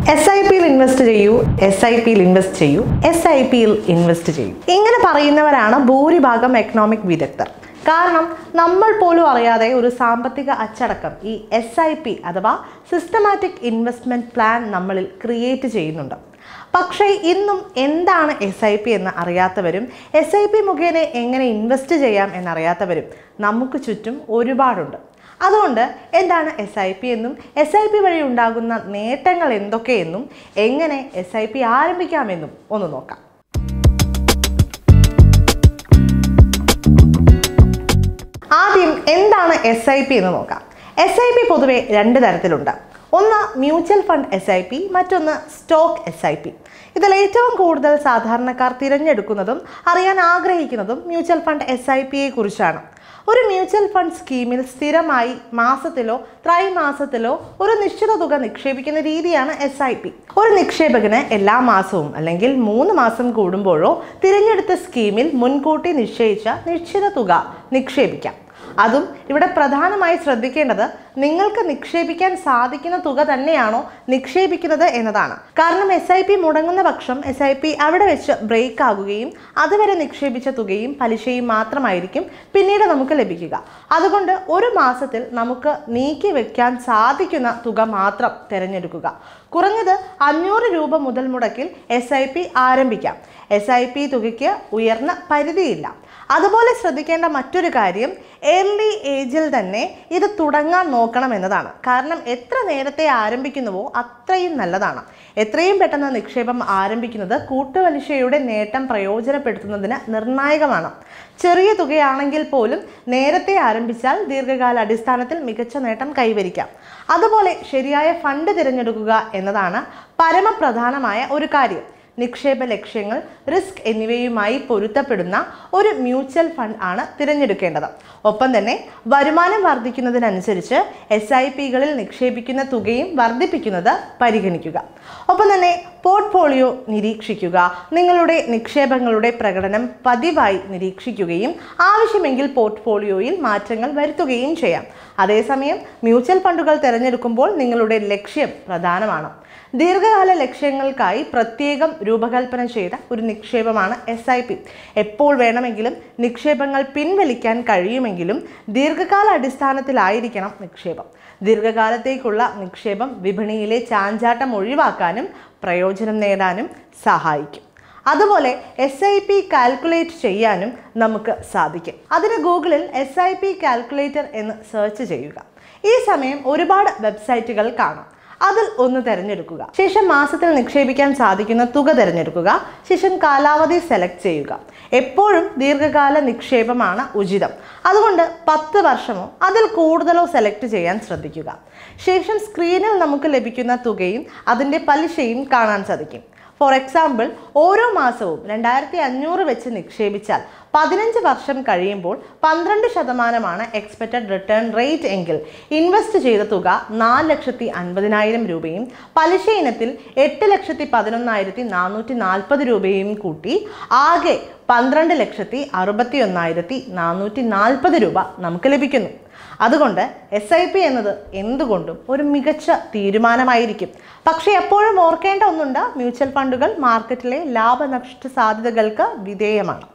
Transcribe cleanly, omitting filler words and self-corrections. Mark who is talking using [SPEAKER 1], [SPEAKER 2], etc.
[SPEAKER 1] SIP-യിൽ invest ചെയ്യൂ, SIP-യിൽ invest ചെയ്യൂ, SIP-യിൽ invest ചെയ്യൂ. ഇങ്ങനെ പറയുന്നവരാണ് ഭൂരിഭാഗം എക്കണോമിക് വിദഗ്ധർ. കാരണം നമ്മൾ പോലും അറിയാതെ ഒരു സാമ്പത്തിക അച്ചടക്കം ഈ SIP അഥവാ സിസ്റ്റമാറ്റിക് ഇൻവെസ്റ്റ്മെൻറ്റ് പ്ലാൻ നമ്മളിൽ ക്രിയേറ്റ് ചെയ്യുന്നുണ്ട്. പക്ഷേ ഇന്നും എന്താണ് SIP എന്ന് അറിയാത്തവരും SIP മുഖേന എങ്ങനെ ഇൻവെസ്റ്റ് ചെയ്യാം എന്നറിയാത്തവരും നമുക്ക് ചുറ്റും ഒരുപാടുണ്ട്. അതുകൊണ്ട് എന്താണ് SIP എന്നും SIP വഴി ഉണ്ടാകുന്ന നേട്ടങ്ങൾ എന്തൊക്കെയെന്നും എങ്ങനെ SIP ആരംഭിക്കാമെന്നും ഒന്ന് നോക്കാം. ആദ്യം എന്താണ് SIP എന്ന് നോക്കാം. SIP പൊതുവെ രണ്ട് തരത്തിലുണ്ട്. ഒന്ന് മ്യൂച്വൽ ഫണ്ട് SIP, മറ്റൊന്ന് സ്റ്റോക്ക് SIP. ഇതിൽ ഏറ്റവും കൂടുതൽ സാധാരണക്കാർ തിരഞ്ഞെടുക്കുന്നതും അറിയാൻ ആഗ്രഹിക്കുന്നതും മ്യൂച്വൽ ഫണ്ട് SIPയെ കുറിച്ചാണ്. ഒരു മ്യൂച്വൽ ഫണ്ട് സ്കീമിൽ സ്ഥിരമായി മാസത്തിലോ ത്രൈമാസത്തിലോ ഒരു നിശ്ചിത തുക നിക്ഷേപിക്കുന്ന രീതിയാണ് SIP. ഒരു നിക്ഷേപകന് എല്ലാ മാസവും അല്ലെങ്കിൽ 3 മാസം കൂടുമ്പോഴോ തിരഞ്ഞെടുത്ത സ്കീമിൽ മുൻകൂട്ടി നിശ്ചയിച്ച നിശ്ചിത തുക നിക്ഷേപിക്കാം. അതും ഇവിടെ പ്രധാനമായി ശ്രദ്ധിക്കേണ്ടത് നിങ്ങൾക്ക് നിക്ഷേപിക്കാൻ സാധിക്കുന്ന തുക തന്നെയാണോ നിക്ഷേപിക്കുന്നത് എന്നതാണ്. കാരണം SIP മുടങ്ങുന്ന പക്ഷം SIP അവിടെ വെച്ച് ബ്രേക്ക് ആകുകയും അതുവരെ നിക്ഷേപിച്ച തുകയും പലിശയും മാത്രമായിരിക്കും പിന്നീട് നമുക്ക് ലഭിക്കുക. അതുകൊണ്ട് ഒരു മാസത്തിൽ നമുക്ക് നീക്കി വെക്കാൻ സാധിക്കുന്ന തുക മാത്രം തിരഞ്ഞെടുക്കുക. കുറഞ്ഞത് 500 രൂപ മുതൽ മുടക്കിൽ SIP ആരംഭിക്കാം. SIP തുകയ്ക്ക് ഉയർന്ന പരിധിയില്ല. അതുപോലെ ശ്രദ്ധിക്കേണ്ട മറ്റൊരു കാര്യം ഏർലി ഏജിൽ തന്നെ ഇത് തുടങ്ങാൻ നോക്കണം എന്നതാണ്. കാരണം എത്ര നേരത്തെ ആരംഭിക്കുന്നുവോ അത്രയും നല്ലതാണ്. എത്രയും പെട്ടെന്ന് നിക്ഷേപം ആരംഭിക്കുന്നത് കൂട്ടുപലിശയുടെ നേട്ടം പ്രയോജനപ്പെടുത്തുന്നതിന് നിർണായകമാണ്. ചെറിയ തുകയാണെങ്കിൽ പോലും നേരത്തെ ആരംഭിച്ചാൽ ദീർഘകാല അടിസ്ഥാനത്തിൽ മികച്ച നേട്ടം കൈവരിക്കാം. അതുപോലെ ശരിയായ ഫണ്ട് തിരഞ്ഞെടുക്കുക എന്നതാണ് പരമപ്രധാനമായ ഒരു കാര്യം. നിക്ഷേപ ലക്ഷ്യങ്ങൾ, റിസ്ക് എന്നിവയുമായി പൊരുത്തപ്പെടുന്ന ഒരു മ്യൂച്വൽ ഫണ്ട് ആണ് തിരഞ്ഞെടുക്കേണ്ടത്. ഒപ്പം തന്നെ വരുമാനം വർദ്ധിക്കുന്നതിനനുസരിച്ച് SIP-കളിൽ നിക്ഷേപിക്കുന്ന തുകയും വർദ്ധിപ്പിക്കുന്നത് പരിഗണിക്കുക. ഒപ്പം തന്നെ പോർട്ട്ഫോളിയോ നിരീക്ഷിക്കുക. നിങ്ങളുടെ നിക്ഷേപങ്ങളുടെ പ്രകടനം പതിവായി നിരീക്ഷിക്കുകയും ആവശ്യമെങ്കിൽ പോർട്ട്ഫോളിയോയിൽ മാറ്റങ്ങൾ വരുത്തുകയും ചെയ്യാം. അതേസമയം മ്യൂച്വൽ ഫണ്ടുകൾ തിരഞ്ഞെടുക്കുമ്പോൾ നിങ്ങളുടെ ലക്ഷ്യം പ്രധാനമാണ്. ദീർഘകാല ലക്ഷ്യങ്ങൾക്കായി പ്രത്യേകം രൂപകൽപ്പന ചെയ്ത ഒരു നിക്ഷേപമാണ് SIP. എപ്പോൾ വേണമെങ്കിലും നിക്ഷേപങ്ങൾ പിൻവലിക്കാൻ കഴിയുമെങ്കിലും ദീർഘകാല അടിസ്ഥാനത്തിലായിരിക്കണം നിക്ഷേപം. ദീർഘകാലത്തേക്കുള്ള നിക്ഷേപം വിപണിയിലെ ചാഞ്ചാട്ടം ഒഴിവാക്കാനും പ്രയോജനം നേടാനും സഹായിക്കും. അതുപോലെ SIP കാൽക്കുലേറ്റ് ചെയ്യാനും നമുക്ക് സാധിക്കും. അതിന് ഗൂഗിളിൽ SIP കാൽക്കുലേറ്റർ എന്ന് സെർച്ച് ചെയ്യുക. ഈ സമയം ഒരുപാട് വെബ്സൈറ്റുകൾ കാണാം. അതിൽ ഒന്ന് തിരഞ്ഞെടുക്കുക. ശേഷം മാസത്തിൽ നിക്ഷേപിക്കാൻ സാധിക്കുന്ന തുക തിരഞ്ഞെടുക്കുക. ശേഷം കാലാവധി സെലക്ട് ചെയ്യുക. എപ്പോഴും ദീർഘകാല നിക്ഷേപമാണ് ഉചിതം. അതുകൊണ്ട് 10 വർഷമോ അതിൽ കൂടുതലോ സെലക്ട് ചെയ്യാൻ ശ്രദ്ധിക്കുക. ശേഷം സ്ക്രീനിൽ നമുക്ക് ലഭിക്കുന്ന തുകയും അതിൻ്റെ പലിശയും കാണാൻ സാധിക്കും. ഫോർ എക്സാമ്പിൾ, ഓരോ മാസവും 2500 വെച്ച് നിക്ഷേപിച്ചാൽ 15 വർഷം കഴിയുമ്പോൾ 12% എക്സ്പെക്റ്റഡ് റിട്ടേൺ റേറ്റ് എങ്കിൽ ഇൻവെസ്റ്റ് ചെയ്ത തുക 4,50,000 രൂപയും പലിശ ഇനത്തിൽ 8,11,440 രൂപയും കൂട്ടി ആകെ 12,61,440 രൂപ നമുക്ക് ലഭിക്കുന്നു. അതുകൊണ്ട് SIP എന്നത് എന്തുകൊണ്ടും ഒരു മികച്ച തീരുമാനമായിരിക്കും. പക്ഷേ എപ്പോഴും ഓർക്കേണ്ട ഒന്നുണ്ട്, മ്യൂച്വൽ ഫണ്ടുകൾ മാർക്കറ്റിലെ ലാഭനഷ്ട സാധ്യതകൾക്ക് വിധേയമാണ്.